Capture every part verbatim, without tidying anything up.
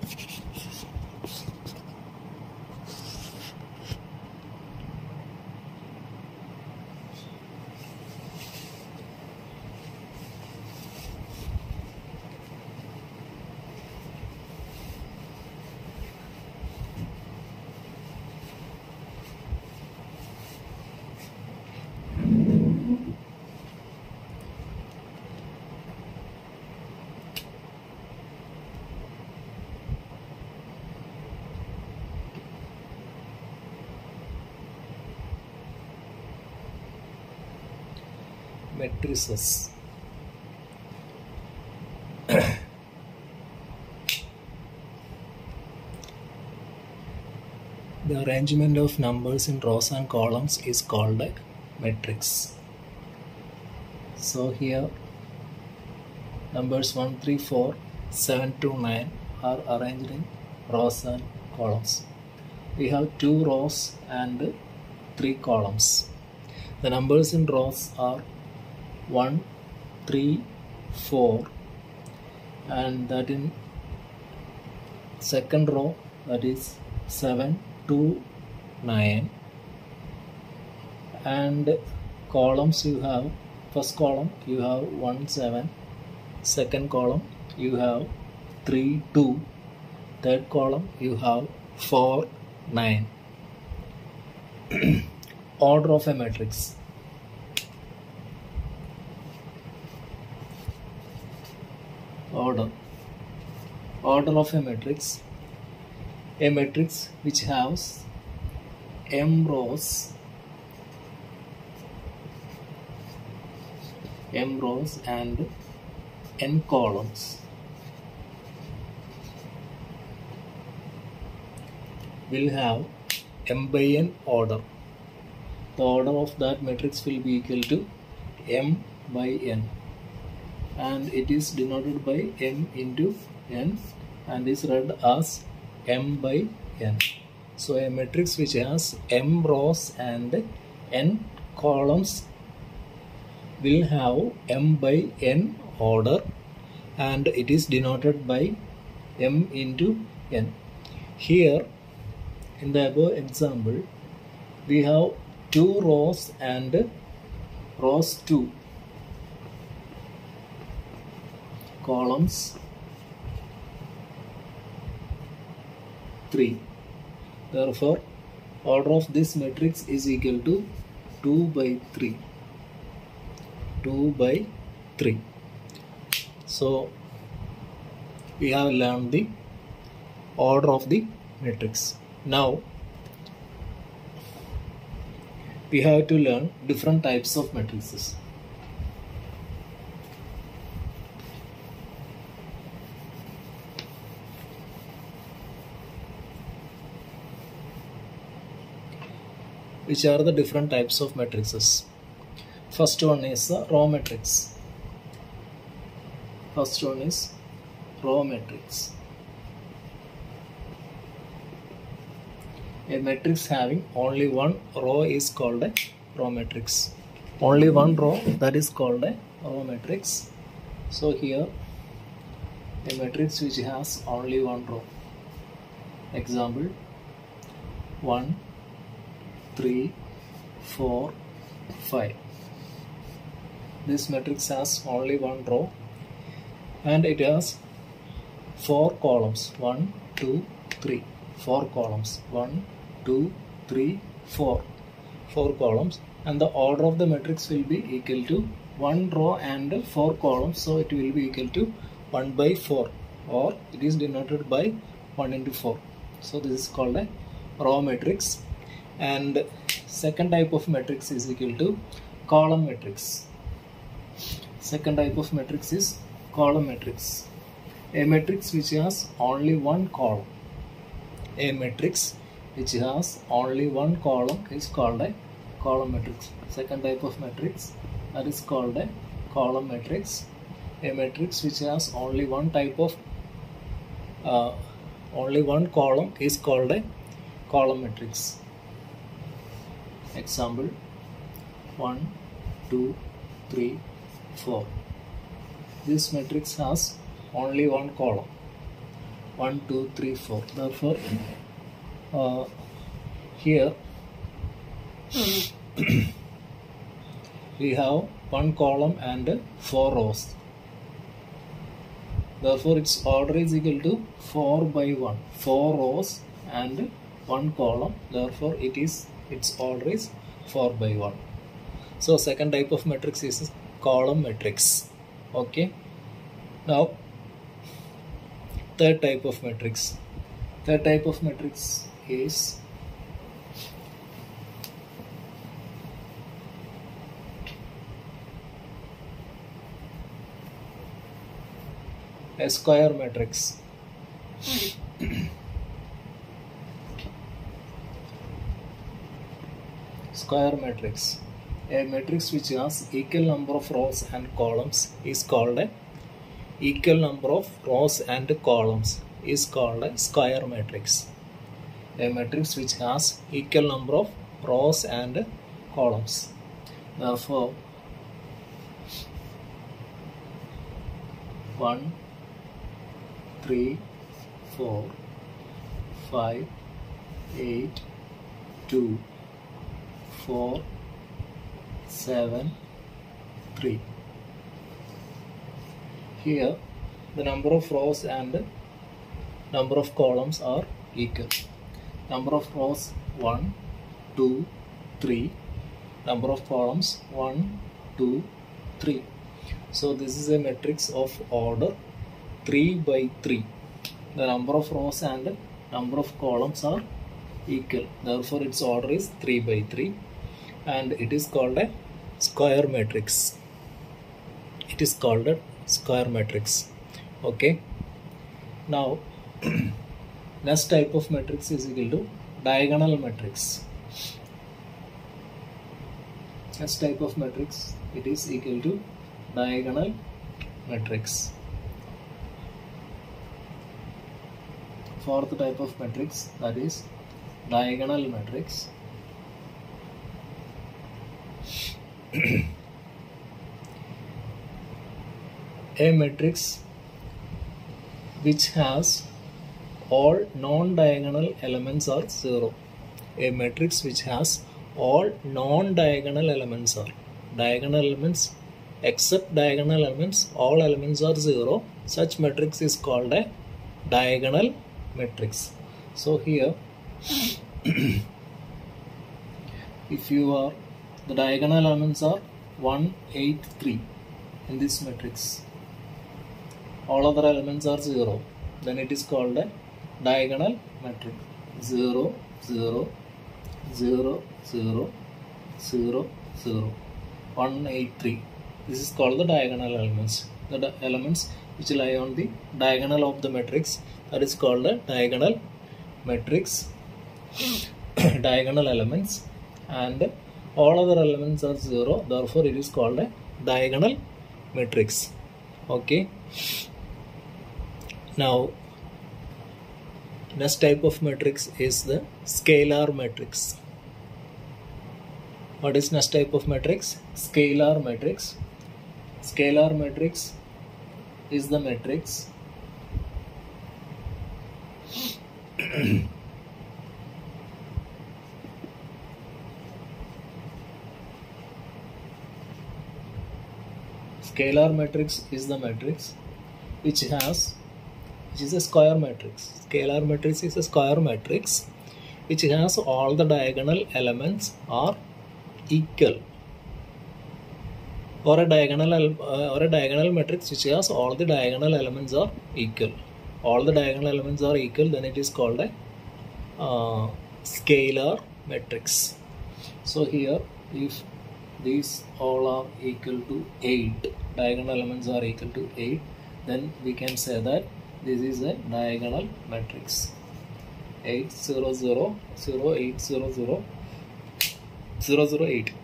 Matrices. The arrangement of numbers in rows and columns is called a matrix. So here numbers one, three, four, seven to nine are arranged in rows and columns. We have two rows and three columns. The numbers in rows are one, three, four, and that in second row that is seven, two, nine, and columns you have first column you have one, seven, second column you have three, two, third column you have four, nine. Order of a matrix. Order. Order of a matrix. A matrix which has m rows, m rows and n columns will have m by n order. The order of that matrix will be equal to m by n, and it is denoted by m into n and is read as m by n. So a matrix which has m rows and n columns will have m by n order, and it is denoted by m into n. Here in the above example we have two rows and rows two, columns three. Therefore order of this matrix is equal to two by three. two by three. So we have learned the order of the matrix. Now we have to learn different types of matrices. Which are the different types of matrices? First one is a row matrix. First one is row matrix. A matrix having only one row is called a row matrix. Only one row, that is called a row matrix. So here a matrix which has only one row. Example one, three, four, five. This matrix has only one row and it has four columns. one, two, three. Four columns. one, two, three, four. Four columns, and the order of the matrix will be equal to one row and four columns. So it will be equal to one by four, or it is denoted by one into four. So this is called a row matrix. And second type of matrix is equal to column matrix. Second type of matrix is column matrix. A matrix which has only one column. A matrix which has only one column is called a column matrix. Second type of matrix, that is called a column matrix. A matrix which has only one type of uh, only one column is called a column matrix. Example one, two, three, four. This matrix has only one column. one, two, three, four. Therefore, uh, here we have one column and four rows. Therefore, its order is equal to four by one. four rows and one column. Therefore, it is its order is four by one. So, second type of matrix is column matrix. Okay. Now, third type of matrix. Third type of matrix is a square matrix. Square matrix. A matrix which has equal number of rows and columns is called a equal number of rows and columns is called a square matrix. A matrix which has equal number of rows and columns. Therefore, one, three, four, five, eight, two, four, seven, three. Here the number of rows and number of columns are equal. Number of rows one, two, three. Number of columns one, two, three. So this is a matrix of order three by three. The number of rows and number of columns are equal. Therefore, its order is three by three and it is called a square matrix. It is called a square matrix. Okay. Now, next type of matrix is equal to diagonal matrix. Next type of matrix, it is equal to diagonal matrix. Fourth type of matrix, that is diagonal matrix. A matrix which has all non-diagonal elements are zero. A matrix which has all non-diagonal elements are diagonal elements except diagonal elements, all elements are zero. Such matrix is called a diagonal matrix. So here if you are the diagonal elements are one, eight, three in this matrix, all other elements are zero, then it is called a diagonal matrix. Zero, zero, zero, zero, zero, zero, one, eight, three. This is called the diagonal elements. The di elements which lie on the diagonal of the matrix, that is called the diagonal matrix. Diagonal elements, and all other elements are zero, therefore it is called a diagonal matrix. Okay. Now, next type of matrix is the scalar matrix. What is next type of matrix? Scalar matrix. Scalar matrix is the matrix Scalar matrix is the matrix which has which is a square matrix. Scalar matrix is a square matrix which has all the diagonal elements are equal, or a diagonal uh, or a diagonal matrix which has all the diagonal elements are equal. All the diagonal elements are equal, then it is called a uh, scalar matrix. So here, if these all are equal to eight, diagonal elements are equal to eight, then we can say that this is a diagonal matrix. eight, zero, zero, zero, eight, zero, zero, zero, zero, eight.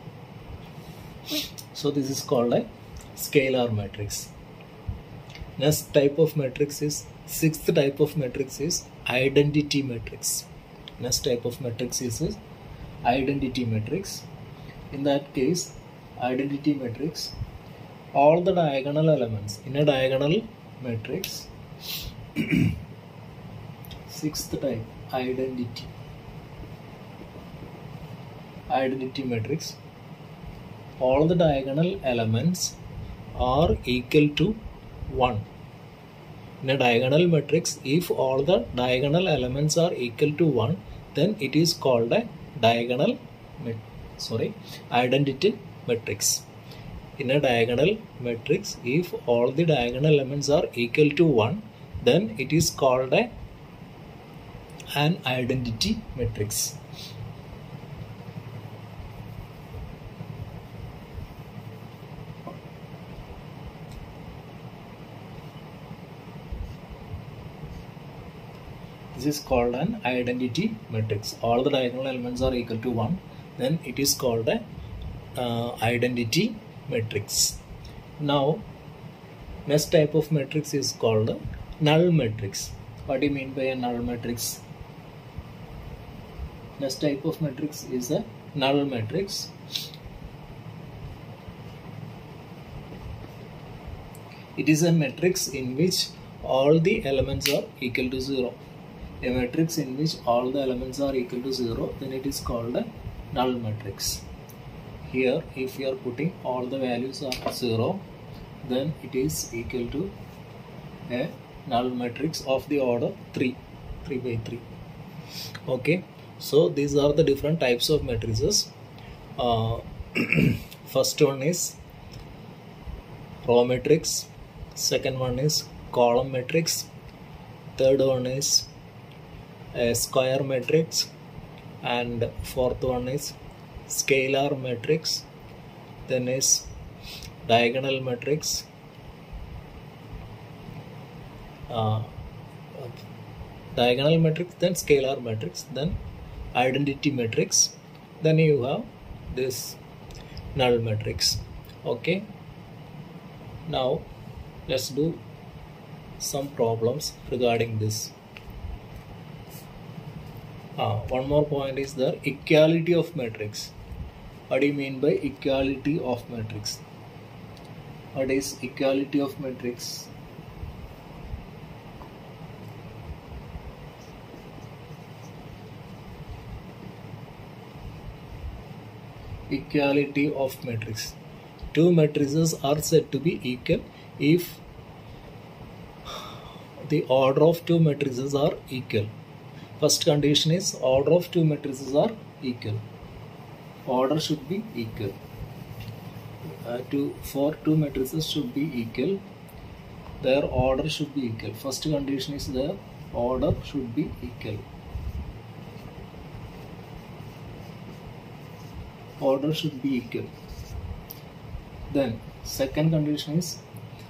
So this is called a scalar matrix. Next type of matrix is, sixth type of matrix is identity matrix. Next type of matrix is, is identity matrix. In that case, identity matrix, all the diagonal elements in a diagonal matrix Sixth type, identity. Identity matrix. All the diagonal elements are equal to one. In a diagonal matrix, if all the diagonal elements are equal to one, then it is called a diagonal sorry identity matrix. In a diagonal matrix, if all the diagonal elements are equal to one, then it is called a an identity matrix. This is called an identity matrix. All the diagonal elements are equal to one, then it is called a uh, identity matrix. Now, next type of matrix is called a null matrix. What do you mean by a null matrix? Next type of matrix is a null matrix. It is a matrix in which all the elements are equal to zero. A matrix in which all the elements are equal to zero, then it is called a null matrix. Here, if you are putting all the values are zero, then it is equal to a null matrix of the order three, three by three. Okay, so these are the different types of matrices. Uh, first one is row matrix, second one is column matrix, third one is a square matrix, and fourth one is scalar matrix, then is diagonal matrix, uh, diagonal matrix, then scalar matrix, then identity matrix, then you have this null matrix. Okay, now let's do some problems regarding this. Uh, one more point is the equality of matrix. What do you mean by equality of matrix? What is equality of matrix? Equality of matrix. Two matrices are said to be equal if the order of two matrices are equal. First condition is order of two matrices are equal. Order should be equal. Uh, two, for two matrices should be equal. Their order should be equal. First condition is their order should be equal. Order should be equal. Then second condition is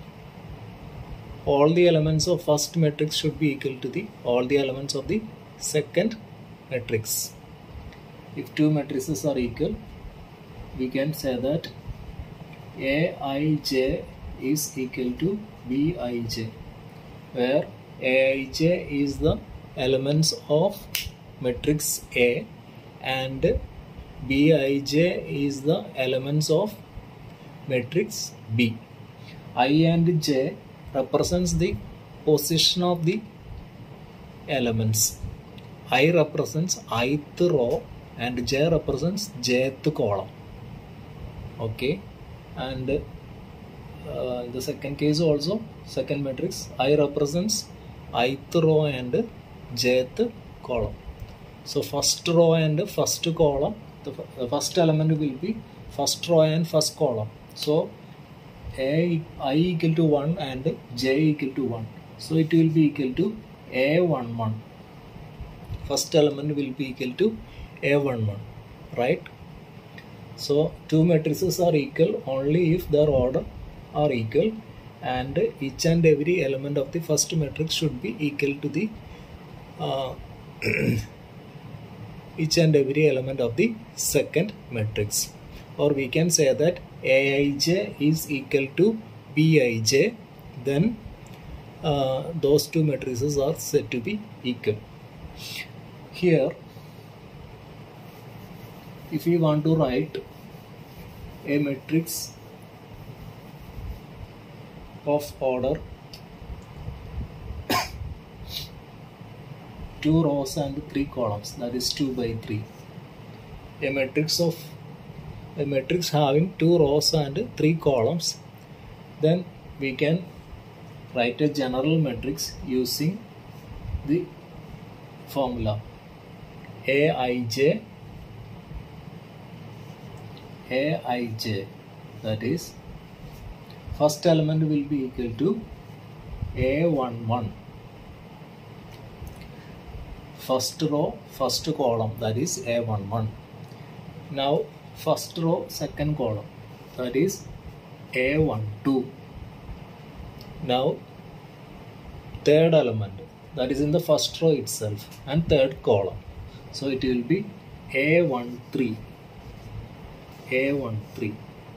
all the elements of first matrix should be equal to the all the elements of the second matrix. If two matrices are equal, we can say that A I J is equal to B I J, where A I J is the elements of matrix A and B I J is the elements of matrix B. I and J represents the position of the elements. I represents ith row and J represents jth column. Okay, and uh, in the second case also, second matrix, I represents ith row and jth column. So first row and first column, the, the first element will be first row and first column. So A, I equal to one and J equal to one. So it will be equal to A one one. First element will be equal to A one one, right? So two matrices are equal only if their order are equal, and each and every element of the first matrix should be equal to the uh, each and every element of the second matrix. Or we can say that A I J is equal to B I J, then uh, those two matrices are said to be equal. Here, if we want to write a matrix of order two rows and three columns, that is two by three. A matrix of a matrix having two rows and three columns, then we can write a general matrix using the formula Aij Aij, that is first element will be equal to A eleven, first row first column, that is A eleven. Now first row second column, that is A twelve. Now third element, that is in the first row itself, and third column, so it will be A thirteen. A thirteen.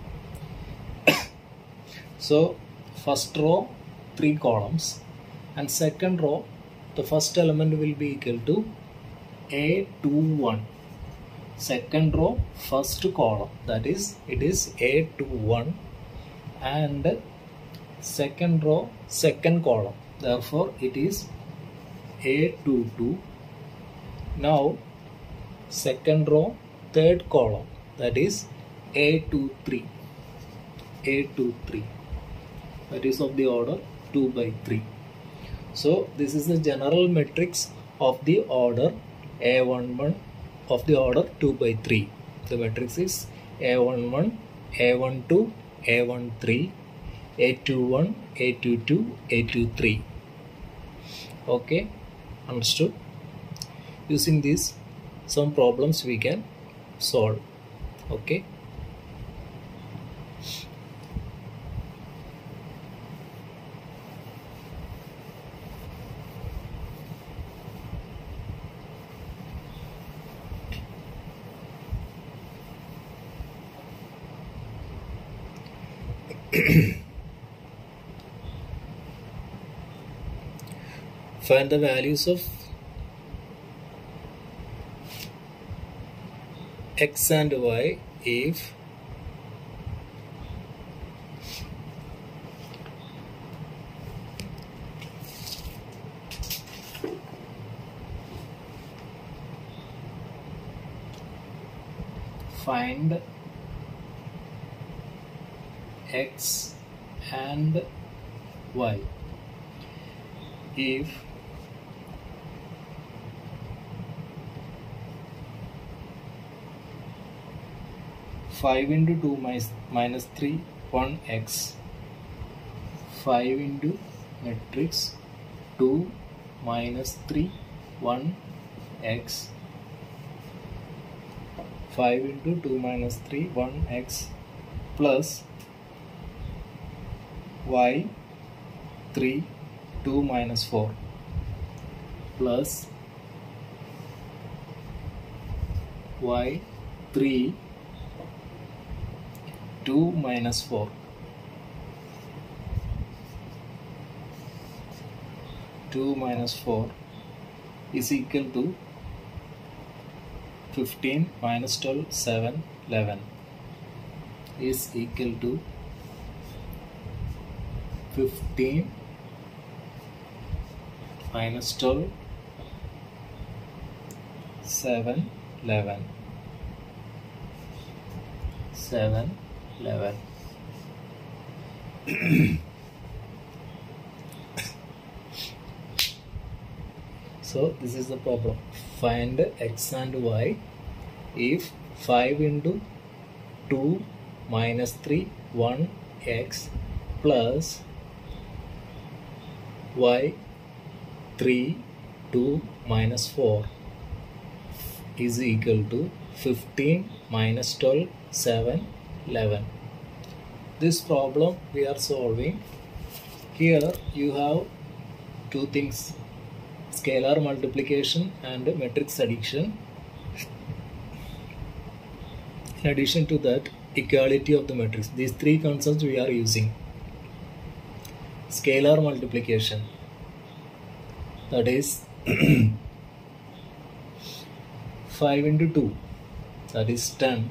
So first row three columns, and second row the first element will be equal to A twenty-one. Second row first column, that is it is A twenty-one, and second row second column, therefore it is A twenty-two. Now second row third column, that is A twenty-three. A twenty-three, that is of the order two by three. So this is the general matrix of the order A eleven, of the order two by three. The matrix is A eleven, A twelve, A thirteen, A twenty-one, A twenty-two, A twenty-three. Okay, understood? Using this, some problems we can solve. Okay. Find the values of x and y if find x and y if five into two minus, minus three, one x, five into matrix two minus three, one x, five into two minus three, one x plus y three, two minus four plus y three, two minus four. two minus four is equal to fifteen minus twelve, seven, eleven is equal to fifteen minus twelve, seven, eleven. seven, eleven. So this is the problem. Find x and y if five into two minus three, one x plus y three, two minus four is equal to fifteen minus twelve, seven, eleven. This problem we are solving. Here you have two things: scalar multiplication and matrix addition. In addition to that, equality of the matrix. These three concepts we are using. Scalar multiplication, that is five into two, that is ten,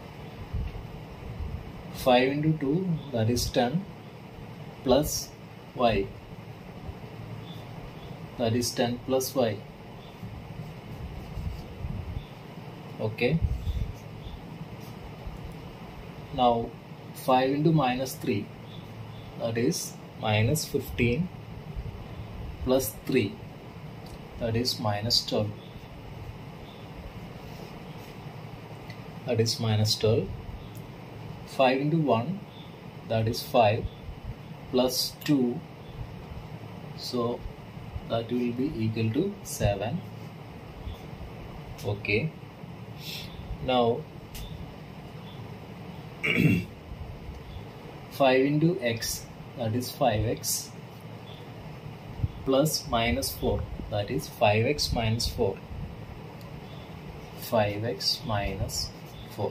five into two, that is ten, plus y, that is ten plus y. Okay. Now five into minus three, that is minus fifteen plus three, that is minus twelve. That is minus twelve. five into one, that is five, plus two, so that will be equal to seven. Okay. Now five into x, that is five x, plus minus four, that is five x minus four. five x minus four.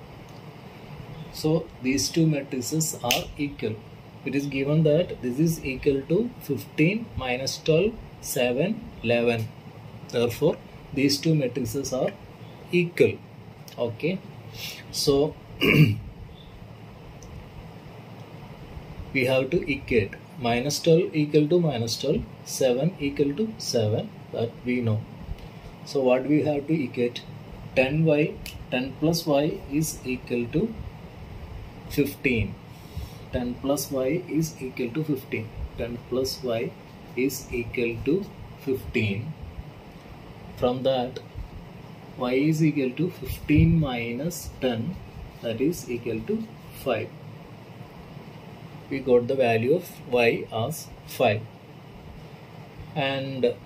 So these two matrices are equal. It is given that this is equal to fifteen minus twelve, seven, eleven. Therefore these two matrices are equal. Okay. So we have to equate minus twelve equal to minus twelve, seven equal to seven, that we know. So what we have to equate? ten y, ten plus y is equal to fifteen. ten plus y is equal to fifteen. ten plus y is equal to fifteen. From that, y is equal to fifteen minus ten, that is equal to five. We got the value of y as five. And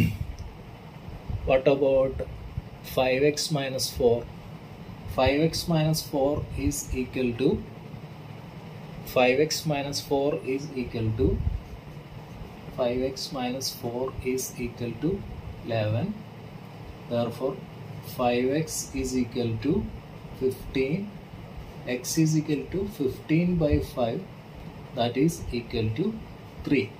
what about five x minus four? five x minus four is equal to five x minus four is equal to five x minus four is equal to eleven. Therefore five x is equal to fifteen. X is equal to fifteen by five, that is equal to three.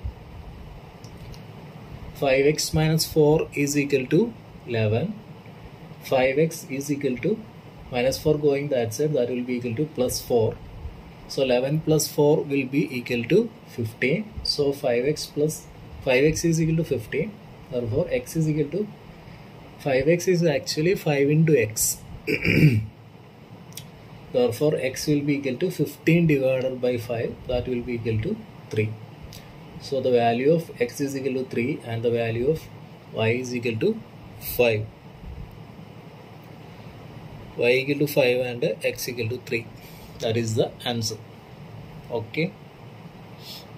five x minus four is equal to eleven. five x is equal to minus four going that side, that will be equal to plus four. So eleven plus four will be equal to fifteen. So five x plus five x is equal to fifteen. Therefore x is equal to five x is actually five into x. Therefore x will be equal to fifteen divided by five, that will be equal to three. So the value of x is equal to three and the value of y is equal to five. Y equal to five and x equal to three. That is the answer. Okay.